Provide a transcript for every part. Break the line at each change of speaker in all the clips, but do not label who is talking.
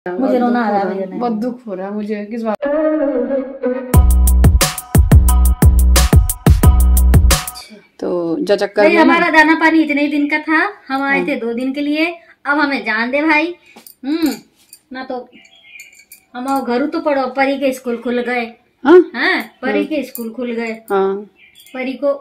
मुझे रोना आ रहा है,
बहुत दुख हो रहा है मुझे किस बात। तो जा चक्कर
भाई हमारा दाना पानी इतने ही दिन का था, हम आए थे 2 दिन के लिए, अब हमें जान दे भाई। ना तो हम घर तो पढ़ो, परी के स्कूल खुल गए। हाँ, परी के स्कूल खुल गए। परी को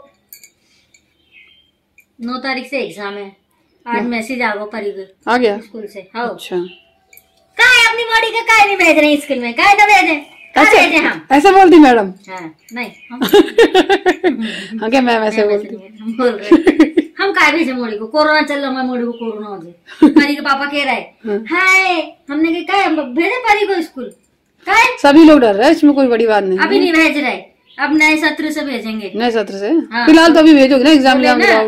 9 तारीख से एग्जाम है। आज मैसेज आ गया परी के
आ गया स्कूल
से। हाँ,
अच्छा।
काय अपनी मॉडी का काय नहीं भेज रहे स्कूल में, काय ना भेजे हम
ऐसे बोलती मैडम?
हाँ, नहीं
हाँ क्या मैं वैसे बोलती
बोल रहे हम काय भेजे मोड़ी को, कोरोना चल रहा है, मोड़ी को कोरोना हो जाए। परी के पापा कह रहे हाय, हमने क्या भेजे परी को स्कूल, काय
सभी लोग डर रहे हैं, इसमें कोई बड़ी बात नहीं।
अभी नहीं भेज रहे, अब नए सत्र से भेजेंगे।
नए सत्र से फिलहाल तो अभी भेजोगे ना, एग्जाम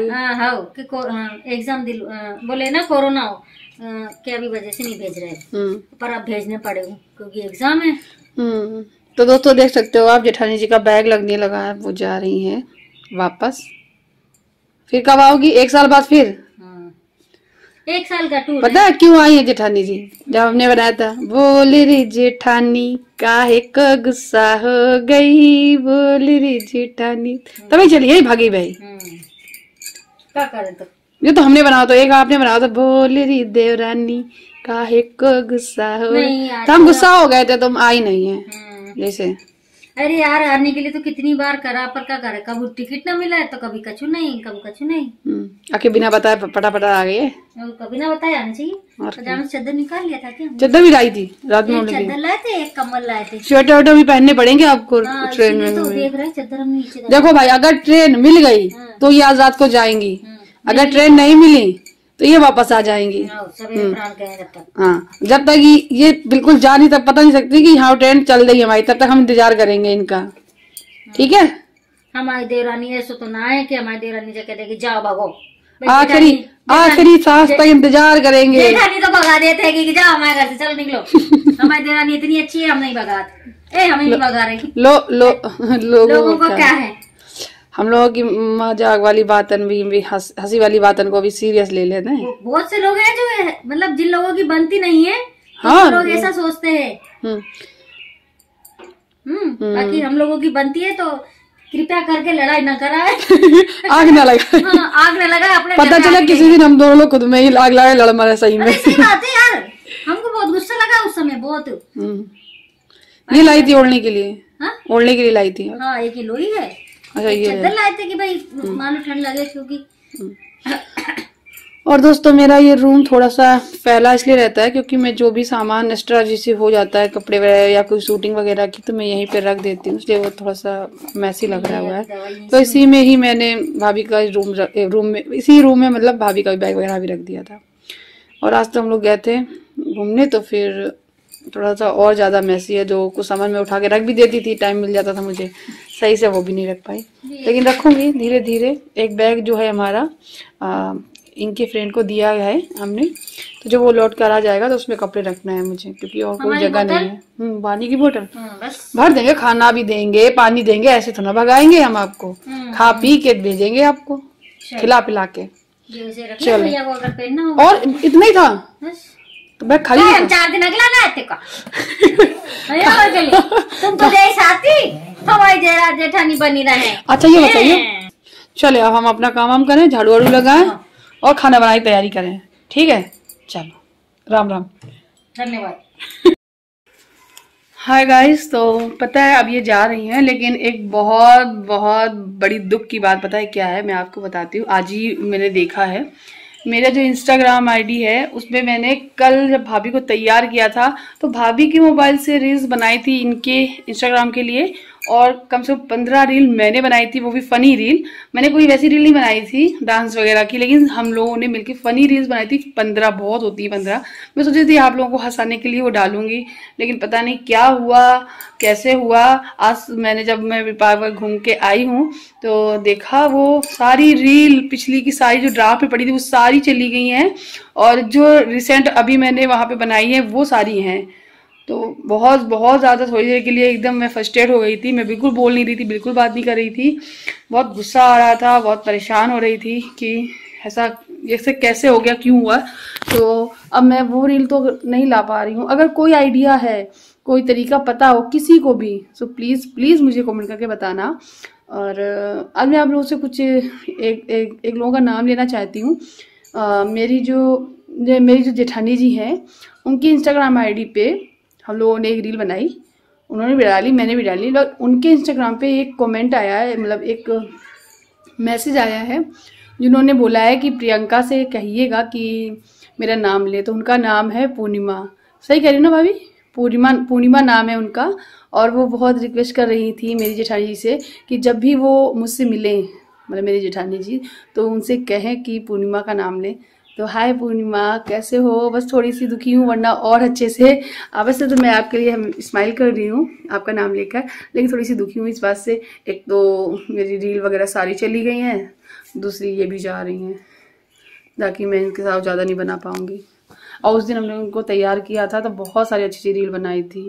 एग्जाम बोले ना कोरोना हो के अभी वजह से नहीं भेज रहे, पर अब भेजने पड़ेगा क्योंकि एग्जाम है।
तो दोस्तों देख सकते हो आप, जेठानी जी का बैग लगने लगा है, वो जा रही है वापस। फिर कब आओगी? 1 साल बाद फिर?
1 साल का टूर।
पता है क्यों आई है जेठानी जी? जब हमने बनाया था बोल रे जेठानी काहे क गुस्सा हो गई, बोल रे जेठानी, तभी चली यही भागी भाई।
क्या करे तो
ये तो हमने बनाया, तो एक आपने बनाया था बोल री देवरानी काहे को गुस्सा हो। तो हम गुस्सा हो गए थे, तुम आई नहीं है जैसे।
अरे यार, आने के लिए तो कितनी बार करा, पर क्या करे, कभी टिकट न मिला है तो कभी कछु नहीं, कभी कछु नहीं।
आके बिना बताए पटा आ गई है,
कभी ना बताया आना चाहिए। तो चादर निकाल लिया था क्या?
चादर भी लाई थी रात में,
चादर लाए थे, एक कम्बल लाए थे।
स्वेटर वेटर भी पहनने पड़ेंगे आपको ट्रेन में।
तो देख रहे चादर हम नीचे।
देखो भाई, अगर ट्रेन मिल गई तो ये आज रात को जाएंगी, अगर ट्रेन नहीं मिली तो ये वापस आ जाएंगी। हाँ, जब तक ये बिल्कुल जा नहीं, तब पता नहीं सकती कि हाँ ट्रेन चल रही है हमारी, तब तक हम इंतजार करेंगे इनका। ठीक है,
हमारी देवरानी ऐसा तो ना है कि हमारी देवरानी जगह देगी जाओ भागो,
आखिरी सांस तक इंतजार करेंगे।
जेठानी तो भगा देते हैं कि जाओ हमारे घर से, चलो निकलो। हमारी देवरानी इतनी अच्छी है, हम नहीं भगाते। हम नहीं भगा रहे। लोगों को क्या है,
हम लोगों की मजाक वाली बातन भी हंसी वाली बातन को भी सीरियस ले लेते हैं।
बहुत से लोग हैं जो मतलब जिन लोगों की बनती नहीं है, हाँ, लोग ऐसा सोचते हैं। बाकी हम लोगों की बनती है तो कृपया करके लड़ाई न कराए।
आग न लगाए।
आग न लगाए अपने।
पता चला किसी दिन हम दोनों लोग खुद में ही आग लगाए, लड़ मरे सही में।
सही बात है यार, हमको बहुत गुस्सा लगा उस समय, बहुत।
ये लाई थी ओढ़ने के लिए, ओढ़ने के लिए लाई थी।
हाँ, एक ही लोई है।
अच्छा, ये
चादर लाए थे कि भाई मानो ठंड लगे क्योंकि।
और दोस्तों मेरा ये रूम थोड़ा सा फैला इसलिए रहता है क्योंकि मैं जो भी सामान एक्स्ट्रा जैसे हो जाता है, कपड़े वगैरह या कोई शूटिंग वगैरह की, तो मैं यहीं पे रख देती हूँ, इसलिए वो थोड़ा सा मैसी लग रहा हुआ है। तो इसी में ही मैंने भाभी का रूम में इसी रूम में मतलब भाभी का बैग वगैरह भी रख दिया था। और आज तो हम लोग गए थे घूमने, तो फिर थोड़ा सा और ज्यादा मैसी है, जो कुछ सामान में उठा के रख भी देती थी, टाइम मिल जाता था मुझे, सही से वो भी नहीं रख पाई, लेकिन रखूंगी धीरे धीरे। एक बैग जो है हमारा इनके फ्रेंड को दिया है हमने, तो जब वो लौट कर आ जाएगा तो उसमें कपड़े रखना है मुझे, क्योंकि और कोई जगह नहीं है। पानी की बोतल भर देंगे, खाना भी देंगे, पानी देंगे, ऐसे थोड़ा भगाएंगे हम आपको, खा पी के भेजेंगे आपको, खिला पिला के। चलो, और इतना ही था तो बैग खाली।
4 दिन अगला ना आते का। तुम तो साथी हमारी जेठानी बनी रहे।
अच्छा ये बताइए, चले अब हम अपना काम करें, झाड़ू वाड़ू लगाएं और खाना बनाने की तैयारी करें। ठीक है, चलो राम राम,
धन्यवाद।
हाय गाइस, तो पता है अब ये जा रही हैं, लेकिन एक बहुत बहुत बड़ी दुख की बात पता है क्या है, मैं आपको बताती हूँ। आज ही मैंने देखा है, मेरा जो इंस्टाग्राम आईडी है उसमें मैंने कल जब भाभी को तैयार किया था तो भाभी के मोबाइल से रील्स बनाई थी इनके इंस्टाग्राम के लिए, और कम से कम 15 रील मैंने बनाई थी, वो भी फनी रील। मैंने कोई वैसी रील नहीं बनाई थी डांस वगैरह की, लेकिन हम लोगों ने मिलकर फनी रील्स बनाई थी 15, बहुत होती है 15। मैं सोची थी आप लोगों को हंसाने के लिए वो डालूंगी, लेकिन पता नहीं क्या हुआ, कैसे हुआ। आज मैंने जब मैं पार्क घूम के आई हूँ तो देखा वो सारी रील पिछली की सारी जो ड्राफ्ट पे पड़ी थी वो सारी चली गई हैं, और जो रिसेंट अभी मैंने वहाँ पे बनाई है वो सारी हैं। तो बहुत बहुत ज़्यादा थोड़ी देर के लिए एकदम मैं फ्रस्ट्रेट हो गई थी, मैं बिल्कुल बोल नहीं रही थी, बिल्कुल बात नहीं कर रही थी, बहुत गुस्सा आ रहा था, बहुत परेशान हो रही थी कि ऐसा ये कैसे हो गया, क्यों हुआ। तो अब मैं वो रील तो नहीं ला पा रही हूँ। अगर कोई आइडिया है, कोई तरीका पता हो किसी को भी, सो प्लीज़ मुझे कमेंट करके बताना। और आज मैं आप लोगों से कुछ एक लोगों का नाम लेना चाहती हूँ। मेरी जो जेठानी जी हैं, उनकी इंस्टाग्राम आईडी पे हम लोगों ने एक रील बनाई, उन्होंने भी डाली, मैंने भी डाली। उनके इंस्टाग्राम पे एक कमेंट आया है, मतलब एक मैसेज आया है, जिन्होंने बोला है कि प्रियंका से कहिएगा कि मेरा नाम ले। तो उनका नाम है पूर्णिमा, सही कह रही हो ना भाभी? पूर्णिमा नाम है उनका। और वो बहुत रिक्वेस्ट कर रही थी मेरी जेठानी जी से कि जब भी वो मुझसे मिले, मतलब मेरी जेठानी जी, तो उनसे कहें कि पूर्णिमा का नाम लें। तो हाय पूर्णिमा, कैसे हो? बस थोड़ी सी दुखी हूँ, वरना और अच्छे से। वैसे तो मैं आपके लिए स्माइल कर रही हूँ आपका नाम लेकर, लेकिन थोड़ी सी दुखी हूँ इस बात से। एक तो मेरी रील वगैरह सारी चली गई हैं, दूसरी ये भी जा रही हैं, ताकि मैं इनके साथ ज़्यादा नहीं बना पाऊँगी। और उस दिन हमने उनको तैयार किया था तो बहुत सारी अच्छी रील बनाई थी,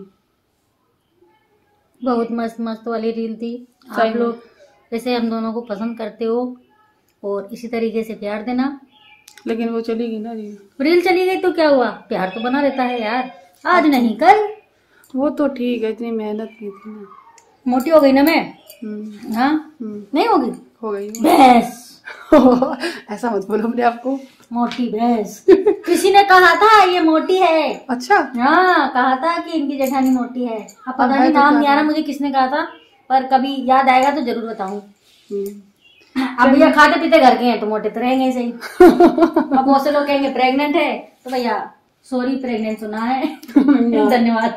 बहुत मस्त मस्त वाली रील थी। आप लोग जैसे हम दोनों को पसंद करते हो और इसी तरीके से प्यार देना।
लेकिन वो चली गई ना
रील चली गई तो क्या हुआ, प्यार तो बना रहता है यार, आज नहीं कल।
वो तो ठीक है, इतनी मेहनत की थी ना।
मोटी हो गई ना मैं? हाँ नहीं होगी,
हो गई
भैंस।
ऐसा मत बोलो हमने आपको, मोटी
भैंस। किसी ने कहा था ये मोटी है।
अच्छा?
हाँ, कहा था कि इनकी जेठानी मोटी है। अब पता नहीं नाम नहीं आ रहा मुझे किसने कहा था, पर कभी याद आएगा तो जरूर बताऊंगी। अब भैया खाते पीते घर के हैं तो मोटे तो रहेंगे सही। अब बहुत से लोग कहेंगे प्रेग्नेंट है, तो भैया सॉरी, प्रेग्नेंट सुना है। धन्यवाद।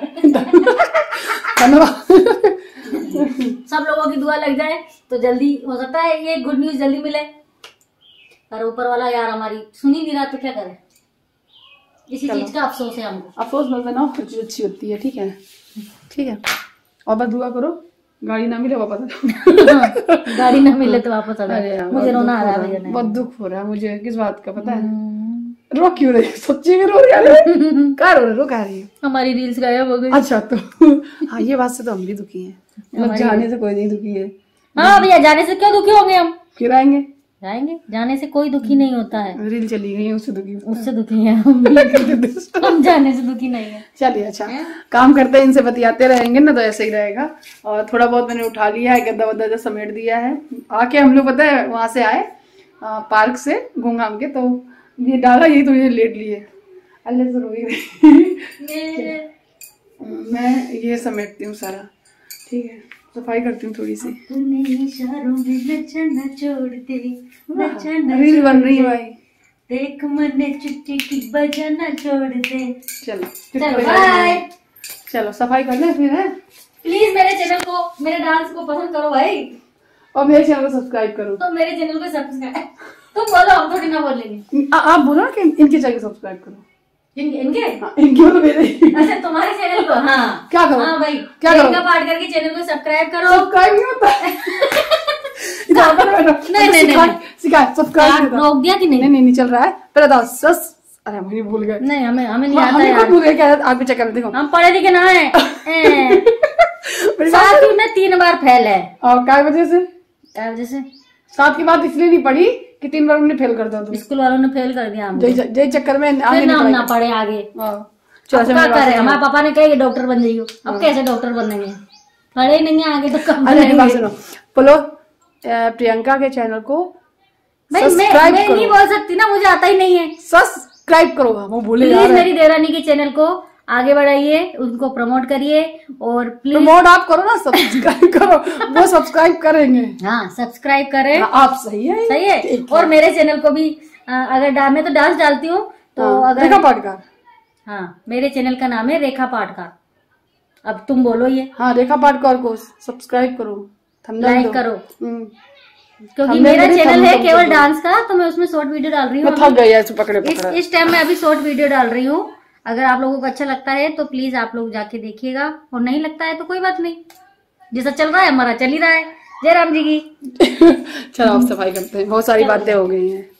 सब लोगों की दुआ लग जाए तो जल्दी हो सकता है ये गुड न्यूज जल्दी मिले, पर ऊपर वाला यार हमारी सुन ही नहीं रहा तो क्या करें। इसी चीज का अफसोस है हमको। अफसोस
मत बनाओ, हर चीज अच्छी होती है, ठीक है? ठीक है, और बस दुआ करो गाड़ी ना मिले वापस।
गाड़ी ना मिले तो वापस आ जाए। मुझे रोना आ रहा है भैया,
बहुत दुख हो रहा है मुझे। किस बात का पता है? रो क्यों रही? सच्ची में रो रही है? क्या रो कह रही है?
हमारी रील्स गायब हो गई।
अच्छा, तो हाँ, ये बात से तो हम भी दुखी हैं। मतलब जाने से कोई नहीं दुखी है।
हाँ भैया, जाने से क्यों दुखी होंगे हम?
फिर आएंगे,
जाने से कोई दुखी नहीं होता है।
रील चली गई है उससे दुखी
है हम जाने से दुखी नहीं है।
चलिए, अच्छा काम करते हैं, इनसे बतियाते रहेंगे ना तो ऐसे ही रहेगा। और थोड़ा बहुत मैंने उठा लिया है, गद्दा वद्दा जो समेट दिया है। आके हम लोग पता है वहां से आए पार्क से घूम घाम के, तो ये डाला, यही तो ये लेट लिए। अल्लाह से रोई मैं ये समेटती हूँ सारा, ठीक है? सफाई करती हूँ थोड़ी सी। रील बन रही है भाई,
देख मने चुट्टी की बजाना छोड़ दे।
चलो बाय। चलो सफाई कर ले फिर, है?
प्लीज मेरे चैनल को, मेरे डांस को पसंद करो भाई,
और मेरे चैनल को सब्सक्राइब करो।
तो मेरे चैनल को सब्सक्राइब तुम बोलो, हम थोड़ी ना बोलेंगे।
आप बोलो ना कि इनके चैनल को सब्सक्राइब करो।
इनके
बोलो मेरे।
अच्छा, तुम्हारे चैनल को? हाँ,
क्या करो?
हाँ भाई,
क्या करो?
पाटकर के चैनल को सब्सक्राइब करो।
सब्सक्राइब नहीं होता है। नहीं, सिखा सब्सक्राइब।
रोक दिया कि नहीं?
नहीं चल रहा है। पहले तो सस, अरे हम भूल गए।
नहीं, हमें नहीं आता यार।
भूल गए क्या? आप भी चेक कर देखो,
हम पढ़े लिखे ना है। 7 में 3 बार फेल है।
और क्या वजह से? 7 की बात इसलिए नहीं पढ़ी कि 3 बार उन्होंने फेल कर दिया।
स्कूल वालों ने फेल कर दिया,
जय चक्कर में
नाम ना पढ़े आगे। हमारे पापा ने कहा डॉक्टर बन जाइयो, अब कैसे डॉक्टर बनेंगे? पढ़े नहीं आगे तो कब बनेंगे?
बोलो प्रियंका के चैनल को
मैं नहीं बोल सकती ना, मुझे आता ही नहीं है।
सब्सक्राइब करो, वो भूले
प्लीज मेरी देवरानी के चैनल को आगे बढ़ाइए, उनको प्रमोट करिए। और प्लीज
प्रमोट आप करो ना, सब्सक्राइब करो, वो सब्सक्राइब करेंगे।
हाँ, सब्सक्राइब करें।
आप सही है।
और मेरे चैनल को भी अगर मैं तो डांस डालती हूँ तो अगर
रेखा पाटकर,
हाँ, मेरे चैनल का नाम है रेखा पाटकर। अब तुम बोलो ये।
हाँ, रेखा पाटकर को सब्सक्राइब करो,
लाइक करो, क्योंकि मेरा चैनल है केवल डांस का, तो मैं उसमें शॉर्ट वीडियो डाल रही हूँ।
थक गई है पकड़े।
इस टाइम मैं अभी शॉर्ट वीडियो डाल रही हूँ। अगर आप लोगों को अच्छा लगता है तो प्लीज आप लोग जाके देखिएगा, और नहीं लगता है तो कोई बात नहीं, जैसा चल रहा है हमारा चल ही रहा है। जय राम जी की।
चलो आप सफाई करते हैं, बहुत सारी बातें हो गई हैं।